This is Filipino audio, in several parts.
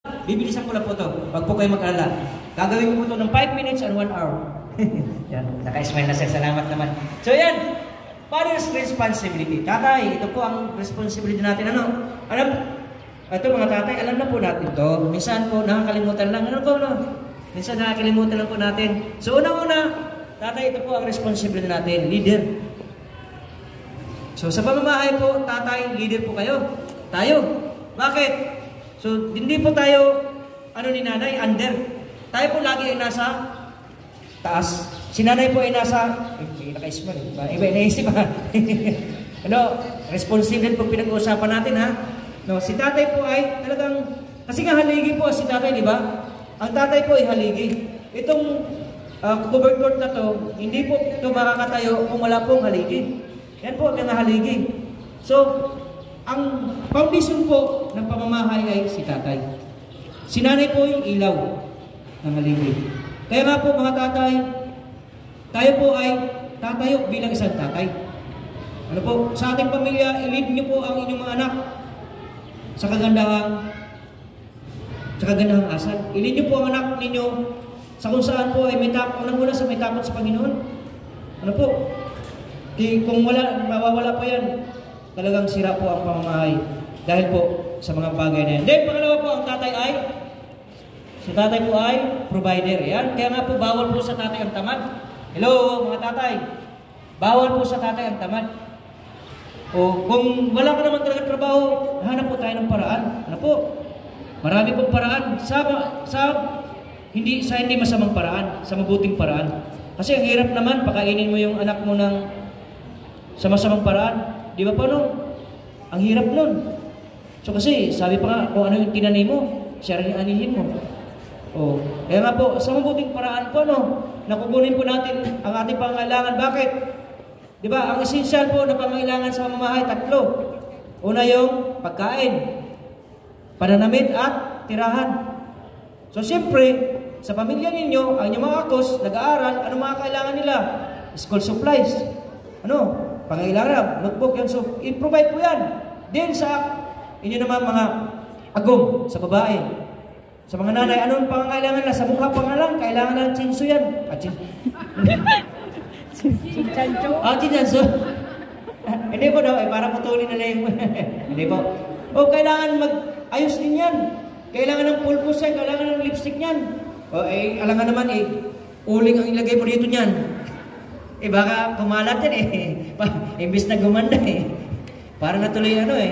Bibilisan ko lang po to. Wag po kayo mag-alala. Gagawin ko po to ng 5 minutes and 1 hour. Yan, naka-smile na siya. Salamat naman. So yan, father's responsibility. Tatay, ito po ang responsibility natin. Ano? Ito mga tatay, alam na po natin to. Minsan po, nakakalimutan lang. Ano po, no? Minsan nakakalimutan lang po natin. So una-una, tatay, ito po ang responsibility natin. Leader. So sa pamamahay po, tatay, leader po kayo. Tayo. Bakit? So hindi po tayo, ni nanay, under. Tayo po lagi ay nasa taas. Si nanay po ay nasa, naka-smile. Iba naisip ha. Responsible po pinag-uusapan natin ha. No, si tatay po ay talagang, kasi nga haligi po si tatay, di ba? Ang tatay po ay haligi. Itong covered court na to, hindi po ito makakatayo kung wala pong haligi. Yan po ang mga haligi. So, ang foundation po ng pamamahay ay si tatay. Si nanay po yung ilaw ng haligi. Kaya nga po mga tatay, tayo po ay tatayo bilang isang tatay. Ano po, sa ating pamilya, i-lead niyo po ang inyong mga anak sa kagandahang asal. I-lead niyo po ang anak ninyo sa kung saan po ay may takot, unang-una sa may takot sa Panginoon. Ano po? Kung mawawala po yan, talagang sira po ang pamamahay dahil po sa mga bagay na yan. Then, pangalawa po, ang tatay ay, si tatay po ay provider. Yan. Kaya nga po, bawal po sa tatay ang tamad. Hello, mga tatay. Bawal po sa tatay ang tamad. O kung wala ka naman talaga trabaho, hanap po tayo ng paraan. Ano po? Marami pong paraan. Hindi masamang paraan, sa mabuting paraan. Kasi ang hirap naman, pakainin mo yung anak mo ng sa masamang paraan. Di ba po no? Ang hirap nun. So kasi, sabi pa nga, kung ano yung tinanay mo, siya rin yung anihin mo. O, kaya nga po, sa mabuting paraan po, no? Nakukunin po natin ang ating pangailangan. Bakit? Di ba, ang esensyal po na pangailangan sa mamamahay, 3. Una yung pagkain, pananamit at tirahan. So siyempre, sa pamilya ninyo, ang inyong mga akos, nag-aaral, ano mga kailangan nila? School supplies. Ano? Pangailangan, notebook yan. So, i-provide po yan. Then sa inyo naman mga agong, sa babae. Sa mga nanay, anong pangailangan nila? Sa mukha pa nga lang, kailangan ng chinso yan. Chinchancho? Chinchancho. Hindi po daw, para putulin na lang yung... Hindi po. Kailangan mag-ayos din yan. Kailangan ng pulpos yan, kailangan ng lipstick yan. Alangan naman uling ang ilagay mo dito niyan. Baka pumalat yan Imbis na gumanda Parang natuloy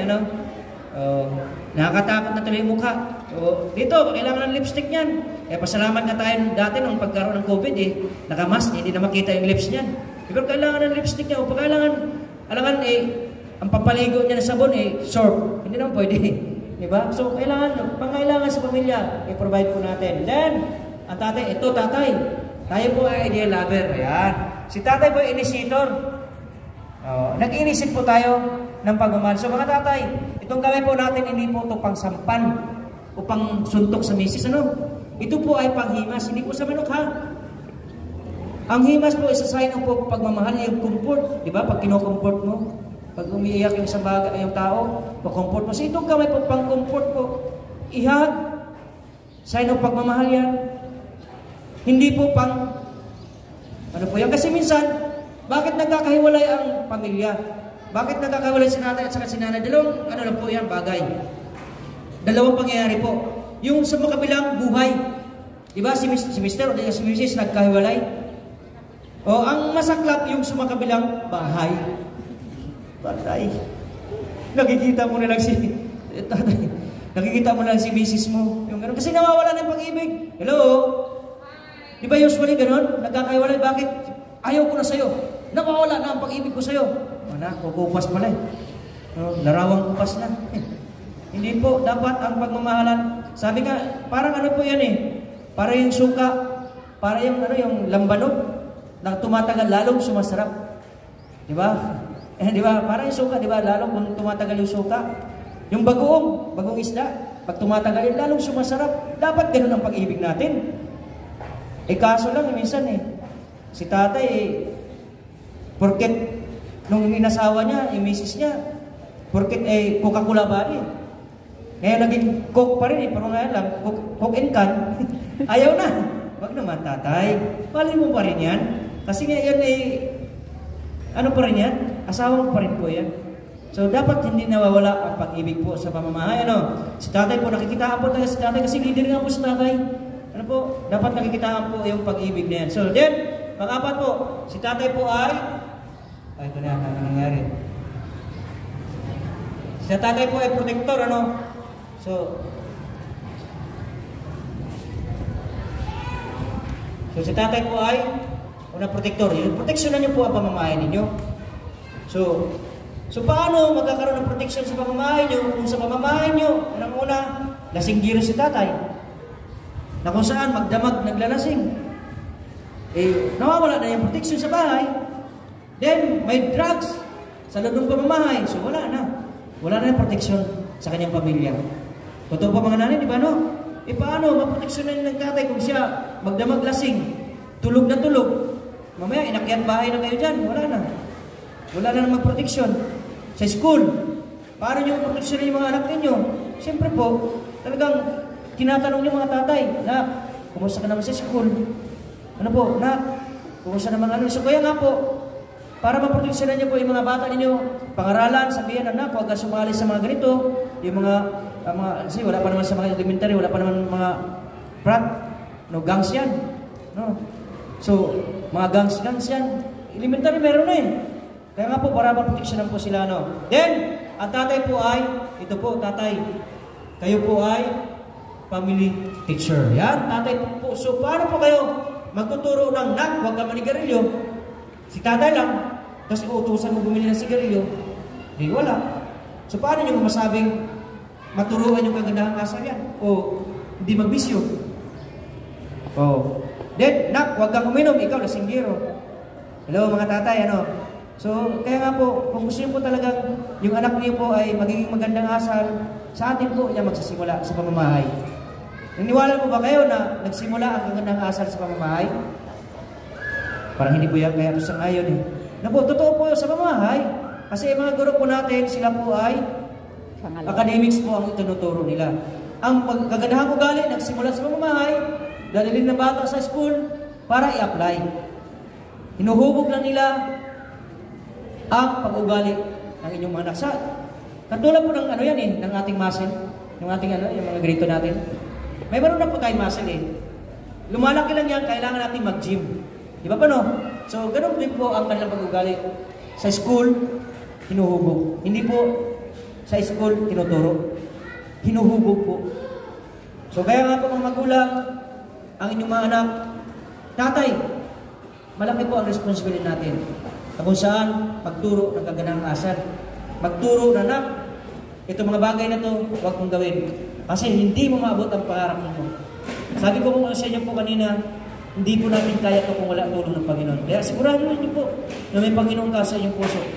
nakakatakot na tuloy yung mukha. Dito, kailangan ng lipstick niyan. Pasalamat na tayo dati nung pagkaroon ng COVID nakamask, hindi na makita yung lips niyan. Pero kailangan ng lipstick niya. Alangan ang papaligo niya ng sabon short. Hindi naman pwede. Diba? So, pangailangan sa pamilya, i-provide po natin. Then, ang tatay, tatay. Tayo po ay ideal lover. Ayan. Si tatay po ay initiator. Nag-inisip po tayo ng pagmamahal. So, mga tatay, itong kamay po natin, hindi po ito pang sampan o pang suntok sa misis. Ito po ay panghimas. Hindi po sa manok, ha? Ang himas po, isa sign po pagmamahal, yung comfort. Diba? Pag kino-comfort mo, pag umiiyak yung isang bagay, yung tao, pag-comfort mo. So itong kamay po, pang-comfort po. Ihag. Sign of pagmamahal yan. Hindi po pang, ano po yan? Kasi minsan, bakit nagkakahiwalay ang pamilya? Bakit nagkakahiwalay si nanay at saka si nanay? Dalawang, ano lang po yan, bagay. Dalawang pangyayari po. Yung sa makabilang buhay. Diba si Mr. o si Mrs. nagkahiwalay? Ang masaklap yung sumakabilang bahay. Tatay, nakikita mo na lang si tatay, nakikita mo lang si misis mo. Yung ganun. Kasi nawawala ng pag-ibig. Hello? Di ba usually ganun? Nagkakahiwalay. Bakit? Ayaw ko na sa'yo. Nawawala na ang pag-ibig ko sa'yo. Kukupas pala larawang kupas na. Hindi po. Dapat ang pagmamahalan. Sabi nga, parang ano po yan para yung suka, para yung lambanog na tumatagal lalong sumasarap. Di ba? Di ba? Parang yung suka, di ba? Lalong kung tumatagal yung suka. Yung bagong isda, pag tumatagal yun, lalong sumasarap. Dapat ganun ang pag-ibig natin. Kaso lang, minsan si tatay porket nung inasawa niya, yung misis niya, porket Coca-Cola bali. Ngayon naging cook pa rin pero ngayon lang, cook and can. Ayaw na. Wag naman tatay. Mali mo pa rin yan. Kasi ngayon ano pa rin yan? Asawa mo pa rin po yan. So dapat hindi nawawala ang pag-ibig po sa pamamahay. Si tatay po, nakikitaan po tayo sa tatay kasi leader nga po sa tatay. Ano po? Dapat nakikitaan po yung pag-ibig na yan. So then, pang-apat po, si tatay po ay ito na ang nangyayari. Si tatay po ay protector, So si tatay po ay una protector. Yung proteksyonan niyo po ang pamamahay ninyo. So paano magkakaroon ng proteksyon sa pamamahay niyo kung sa pamamahay niyo, unang-una, lasinggiro si tatay. Na kung saan magdamag naglalasing. Nawawala na yung proteksyon sa bahay. Then, may drugs sa loob ng pamamahay. So wala na. Wala na yung proteksyon sa kanyang pamilya. Totoo pa mga nanay, di ba paano maproteksyonan ng tatay kung siya magdamag lasing, tulog na tulog. Mamaya, inakyat bahay na kayo dyan. Wala na. Wala na ng magproteksyon. Sa school, paano nyo maproteksyonan yung mga anak ninyo? Siyempre po, talagang tinatanong yung mga tatay na, kumusta ka naman sa school? Ano po, na, kumusta naman So kaya nga po, para maproteksyonan niyo po yung mga bata ninyo, pangaralan, sabihan, anak, huwag ka sumali sa mga ganito, yung mga kasi wala pa naman sa mga elementary, wala pa naman mga prat, gangs yan. So, mga gangs yan. Elementary meron na Kaya nga po, para maproteksyonan po sila, Then, ang tatay po ay, ito po, tatay, kayo po ay family teacher. Yan, tatay po. So, paano po kayo magtuturo ng huwag ka manigarilyo? Si tatay lang, kasi uutusan mo bumili ng sigarilyo, di wala. So, paano nyo masabing maturuan yung kagandahang asal yan? O hindi magbisyo? Then, huwag kang uminom, ikaw lasinggero. Hello mga tatay, So, kaya nga po, kung gusto nyo po talagang yung anak niyo po ay magiging magandang asal, sa atin po yan magsisimula sa pamamahay. Naniwala po ba kayo na nagsimula ang kagandang asal sa pamamahay? Parang hindi po yan kaya sa ngayon totoo po sa pamamahay. Kasi mga guro po natin, sila po ay academics po ang itinuturo nila. Ang kagandahang ugali nagsimula sa pamamahay, dalilin ng bata sa school para i-apply. Hinuhubog lang nila ang pag-ugali ng inyong mga anak. Katulad po ng ng ating muscle, yung ating yung mga grito natin. May meron na po tayong muscle Lumalaki lang yan, kailangan natin mag-gym. Di ba So, ganun din po ang kanilang pag-ugali. Sa school, hinuhubog. Hindi po sa school, tinuturo. Hinuhubog po. So, kaya nga po mga magulang, ang inyong mga anak, tatay, malaki po ang responsibility natin. Kung saan, magturo ng kagandahang asal. Magturo na anak, itong mga bagay na to, huwag mong gawin. Kasi hindi mo maabot ang pangarap mo. Sabi ko po sa inyo po kanina, hindi po natin kaya ito kung wala ang tulong ng Panginoon. Kaya sigurado niyo po na may Panginoon ka sa inyong puso.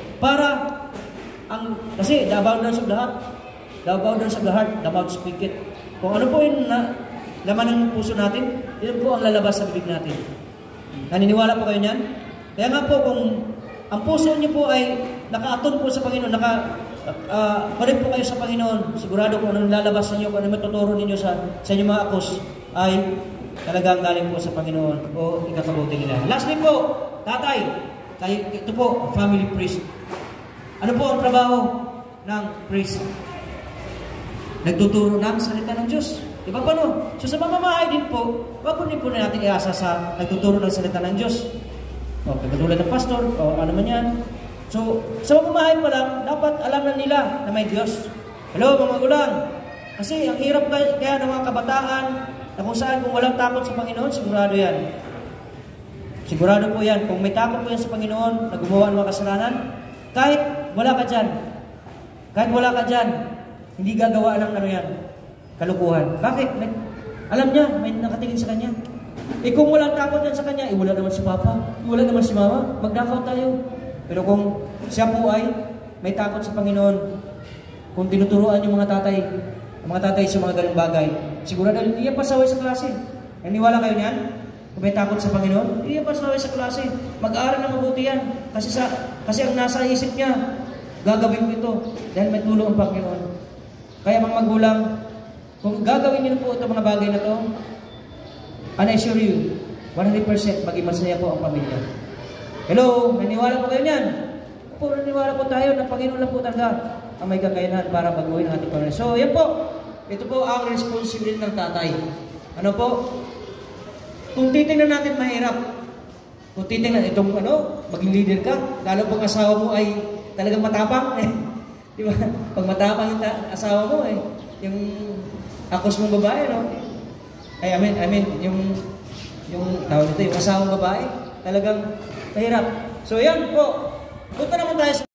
Kasi the abundance of the heart, the mouth speak it. Kung ano po yung laman ng puso natin, yun po ang lalabas sa bibig natin. Naniniwala po kayo niyan? Kaya nga po, kung ang puso niyo po ay nakaaton po sa Panginoon, connect po kayo sa Panginoon, sigurado kung anong lalabas sa inyo, kung ano matuturo ninyo sa inyong mga akos, ay talagang galing po sa Panginoon o ikakabuti nila. Lastly po, tatay, ito po, family priest. Ano po ang trabaho ng priest? Nagtuturo ng salita ng Diyos. Diba pa So sa pamamahay din po, wag din po natin iasa sa nagtuturo ng salita ng Diyos. Katulad ng pastor, o ano man yan. So, sa pamamahay pa lang, dapat alam na nila na may Diyos. Hello, mga magulang. Kasi ang hirap kaya ng mga kabataan, na kung saan kung walang takot sa Panginoon, sigurado yan. Sigurado po yan. Kung may takot po yan sa Panginoon, na gumawa ng mga kasalanan, kahit wala ka dyan, hindi gagawa ng kalukuhan. Bakit? Alam niya, may nakatingin sa kanya. Kung walang takot yan sa kanya, wala naman si Papa, wala naman si Mama, magnakaw tayo. Pero kung siya po ay may takot sa Panginoon, kung tinuturuan yung mga tatay sa mga ganung bagay, sigurado hindi yan pasaway sa klase. Naniwala kayo niyan? Kung may takot sa Panginoon, hindi yan pasaway sa klase. Mag-aaral na mabuti yan. Kasi ang nasa isip niya, gagawin ko ito dahil may tulong ang Panginoon. Kaya mga magulang, kung gagawin niyo po itong mga bagay na to, and I assure you, 100% maging masaya po ang pamilya. Hello, naniwala po kayo niyan? Po, naniwala po tayo na Panginoon lang po talaga ang may kakayanan para baguhin ang ating pamilya. So, yan po. Ito po ang responsibility ng tatay. Ano po? Kung titingnan natin mahirap, kung titingnan itong maging leader ka, lalo pag asawa mo ay talagang matapang. Di ba? Pag matapang yung asawa mo yung akos mong babae, no? I mean, yung tawag nito, yung asawang babae, talagang mahirap. So yan po, punta naman tayo sa